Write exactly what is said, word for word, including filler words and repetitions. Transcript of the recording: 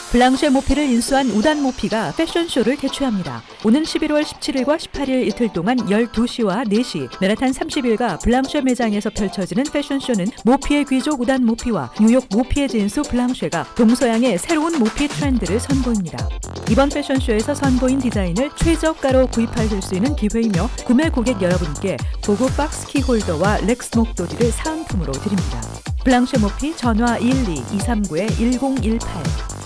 블랑쉐 모피를 인수한 우단 모피가 패션쇼를 개최합니다. 오는 십일월 십칠일과 십팔일 이틀 동안 열두 시와 네 시 맨하탄 삼십일가 블랑쉐 매장에서 펼쳐지는 패션쇼는 모피의 귀족 우단 모피와 뉴욕 모피의 진수 블랑쉐가 동서양의 새로운 모피 트렌드를 선보입니다. 이번 패션쇼에서 선보인 디자인을 최저가로 구입하실 수 있는 기회이며 구매 고객 여러분께 고급 박스 키홀더와 렉스 목도리를 사은품으로 드립니다. 블랑쉐 모피 전화 일이 이삼구 일공일팔